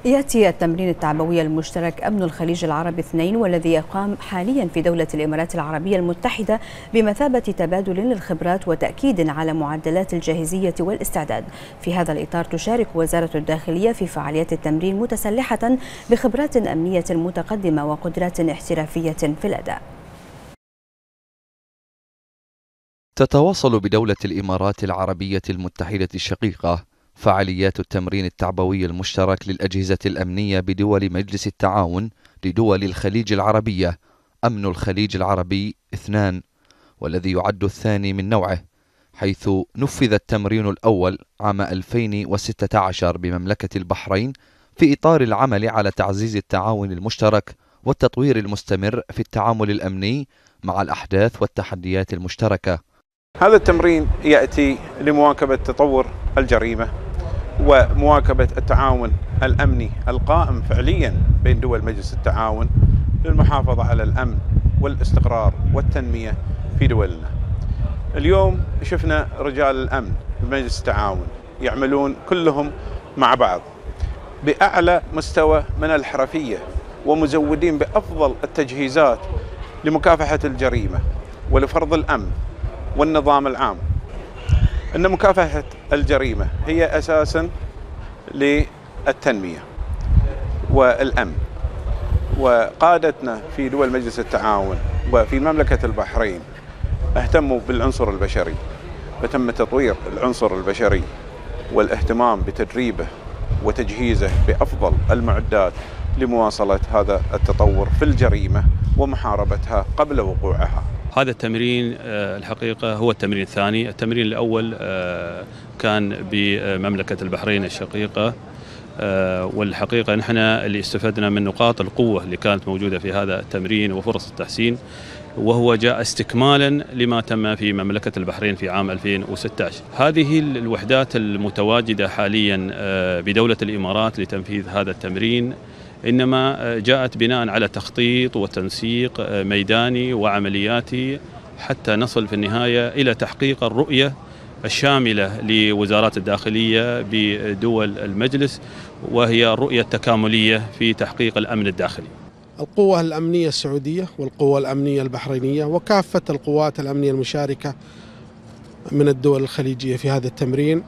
يأتي التمرين التعبوي المشترك أمن الخليج العربي 2 والذي يقام حاليا في دولة الإمارات العربية المتحدة بمثابة تبادل للخبرات وتأكيد على معدلات الجاهزية والاستعداد. في هذا الإطار تشارك وزارة الداخلية في فعاليات التمرين متسلحة بخبرات أمنية متقدمة وقدرات احترافية في الأداء. تتواصل بدولة الإمارات العربية المتحدة الشقيقة فعاليات التمرين التعبوي المشترك للأجهزة الأمنية بدول مجلس التعاون لدول الخليج العربية أمن الخليج العربي 2، والذي يعد الثاني من نوعه، حيث نفذ التمرين الأول عام 2016 بمملكة البحرين في إطار العمل على تعزيز التعاون المشترك والتطوير المستمر في التعامل الأمني مع الأحداث والتحديات المشتركة. هذا التمرين يأتي لمواكبة تطور الجريمة ومواكبة التعاون الأمني القائم فعليا بين دول مجلس التعاون للمحافظة على الأمن والاستقرار والتنمية في دولنا. اليوم شفنا رجال الأمن بمجلس التعاون يعملون كلهم مع بعض بأعلى مستوى من الحرفية ومزودين بأفضل التجهيزات لمكافحة الجريمة ولفرض الأمن والنظام العام. أن مكافحة الجريمة هي أساساً للتنمية والأمن، وقادتنا في دول مجلس التعاون وفي مملكة البحرين اهتموا بالعنصر البشري، فتم تطوير العنصر البشري والاهتمام بتدريبه وتجهيزه بأفضل المعدات لمواصلة هذا التطور في الجريمة ومحاربتها قبل وقوعها. هذا التمرين الحقيقة هو التمرين الثاني. التمرين الأول كان بمملكة البحرين الشقيقة، والحقيقة نحن اللي استفدنا من نقاط القوة اللي كانت موجودة في هذا التمرين وفرص التحسين، وهو جاء استكمالا لما تم في مملكة البحرين في عام 2016. هذه الوحدات المتواجدة حاليا بدولة الإمارات لتنفيذ هذا التمرين إنما جاءت بناء على تخطيط وتنسيق ميداني وعملياتي حتى نصل في النهاية إلى تحقيق الرؤية الشاملة لوزارات الداخلية بدول المجلس، وهي الرؤية التكاملية في تحقيق الأمن الداخلي. القوة الأمنية السعودية والقوة الأمنية البحرينية وكافة القوات الأمنية المشاركة من الدول الخليجية في هذا التمرين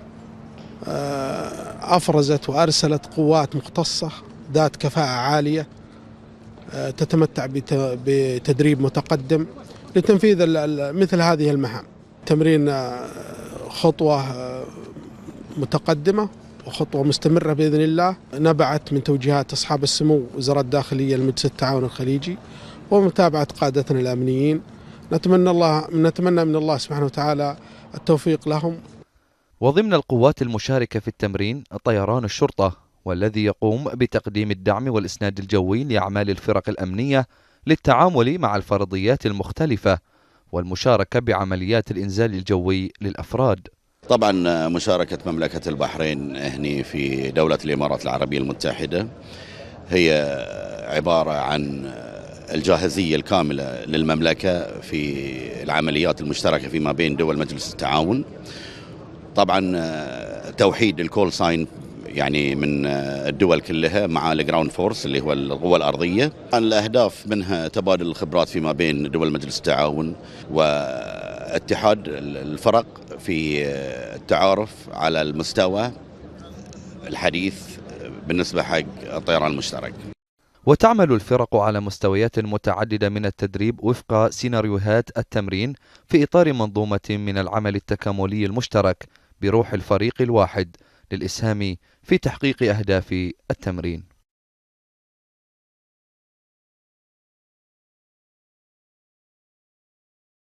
أفرزت وأرسلت قوات مختصة ذات كفاءة عالية تتمتع بتدريب متقدم لتنفيذ مثل هذه المهام. تمرين خطوة متقدمة وخطوة مستمرة بإذن الله، نبعت من توجيهات أصحاب السمو وزارة الداخلية لمجلس التعاون الخليجي ومتابعة قادتنا الأمنيين. نتمنى من الله سبحانه وتعالى التوفيق لهم. وضمن القوات المشاركة في التمرين طيران الشرطة، والذي يقوم بتقديم الدعم والإسناد الجوي لأعمال الفرق الأمنية للتعامل مع الفرضيات المختلفة والمشاركة بعمليات الإنزال الجوي للأفراد. طبعا مشاركة مملكة البحرين هنا في دولة الإمارات العربية المتحدة هي عبارة عن الجاهزية الكاملة للمملكة في العمليات المشتركة فيما بين دول مجلس التعاون. طبعا توحيد الكول ساين يعني من الدول كلها مع الجراوند فورس اللي هو القوة الأرضية. الأهداف منها تبادل الخبرات فيما بين دول مجلس التعاون واتحاد الفرق في التعارف على المستوى الحديث بالنسبة حق الطيران المشترك. وتعمل الفرق على مستويات متعددة من التدريب وفق سيناريوهات التمرين في إطار منظومة من العمل التكاملي المشترك بروح الفريق الواحد للإسهام في تحقيق أهداف التمرين.